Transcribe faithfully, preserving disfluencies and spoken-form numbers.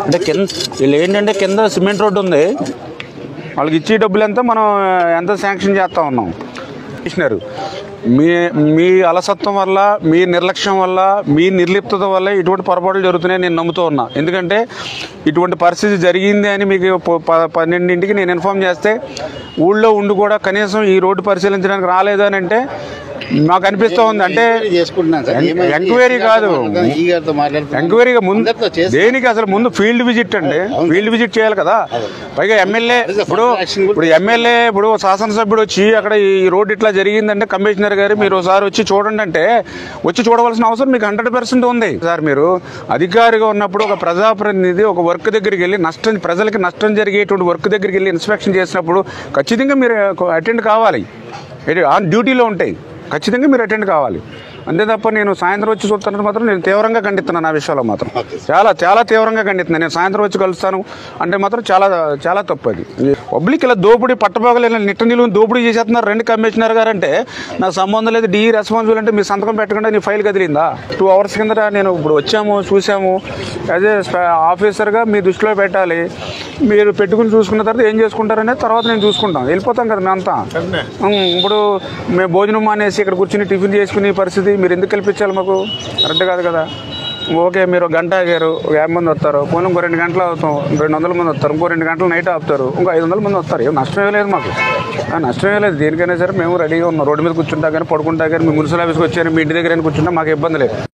అంటే కింద వీళ్ళు ఏంటంటే కింద సిమెంట్ రోడ్డు ఉంది, వాళ్ళకి ఇచ్చే డబ్బులు ఎంత మనం ఎంత శాంక్షన్ చేస్తూ ఉన్నాం. ఇచ్చినారు మీ మీ అలసత్వం వల్ల, మీ నిర్లక్ష్యం వల్ల, మీ నిర్లిప్తత వల్ల ఇటువంటి పొరపాట్లు జరుగుతున్నాయని నేను నమ్ముతూ ఉన్నా. ఎందుకంటే ఇటువంటి పరిస్థితి జరిగింది అని మీకు పన్నెండింటికి నేను ఇన్ఫామ్ చేస్తే ఊళ్ళో ఉండి కూడా కనీసం ఈ రోడ్డు పరిశీలించడానికి రాలేదు అని అంటే నాకు అనిపిస్తూ ఉంది. అంటే ఎంక్వైరీ కాదు, ఎంక్వైరీగా ముందు దేనికి అసలు ముందు ఫీల్డ్ విజిట్ అండి, ఫీల్డ్ విజిట్ చేయాలి కదా. పైగా ఎమ్మెల్యే ఇప్పుడు ఇప్పుడు ఎమ్మెల్యే ఇప్పుడు శాసనసభ్యుడు వచ్చి అక్కడ ఈ రోడ్డు ఇట్లా జరిగిందంటే కమిషనర్ గారు మీరు ఒకసారి వచ్చి చూడండి అంటే వచ్చి చూడవలసిన అవసరం మీకు హండ్రెడ్ పర్సెంట్ ఉంది సార్. మీరు అధికారిగా ఉన్నప్పుడు ఒక ప్రజాప్రతినిధి ఒక వర్క్ దగ్గరికి వెళ్ళి నష్టం ప్రజలకి నష్టం జరిగేటువంటి వర్క్ దగ్గరికి వెళ్ళి ఇన్స్పెక్షన్ చేసినప్పుడు ఖచ్చితంగా మీరు అటెండ్ కావాలి, ఆన్ డ్యూటీలో ఉంటాయి, ఖచ్చితంగా మీరు అటెండ్ కావాలి. అంతే తప్ప నేను సాయంత్రం వచ్చి చూస్తాను మాత్రం నేను తీవ్రంగా ఖండిస్తున్నాను. ఆ విషయంలో మాత్రం చాలా చాలా తీవ్రంగా ఖండిస్తున్నాను. నేను సాయంత్రం వచ్చి కలుస్తాను అంటే మాత్రం చాలా చాలా తప్పు. అది పబ్లిక్ ఇలా దోపిడీ పట్టబోగలేదు, నిట్ట నిలువుని దోపిడీ చేసేస్తున్నారు రెండు కమిషనర్ గారు అంటే నాకు సంబంధం లేదు. డీ రెస్పాన్సిబుల్ అంటే మీ సంతకం పెట్టకుండా నీ ఫైల్ కదిలిందా? టూ అవర్స్ కిందట నేను ఇప్పుడు వచ్చాము చూసాము, యాజ్ ఏ ఆఫీసర్గా మీ దృష్టిలో పెట్టాలి. మీరు పెట్టుకుని చూసుకున్న తర్వాత ఏం చేసుకుంటారనేది తర్వాత నేను చూసుకుంటాం, వెళ్ళిపోతాం కదా మేమంతా. ఇప్పుడు మేము భోజనం మానేసి ఇక్కడ కూర్చుని టిఫిన్ చేసుకునే పరిస్థితి మీరు ఎందుకు కల్పించాలి మాకు? కరెక్ట్ కాదు కదా. ఓకే మీరు గంట ఆగారు, ఒక యాభై మంది వస్తారు, పోనీ ఇంకో రెండు గంటలు అవుతాం, రెండు వందల మంది వస్తారు, ఇంకో రెండు గంటలు నైట్ ఆపుతారు, ఇంకో ఐదు వందల మంది వస్తారు. ఏం నష్టమే లేదు మాకు, నష్టమే లేదు. దేనికైనా సరే మేము రెడీగా ఉన్నాం. రోడ్డు మీద కూర్చుంటా కానీ పడుకుంటా కానీ మీ మున్సిపల్ ఆఫీస్కి వచ్చారు, మీ ఇంటి దగ్గర కూర్చుంటా మాకు ఇబ్బంది లేదు.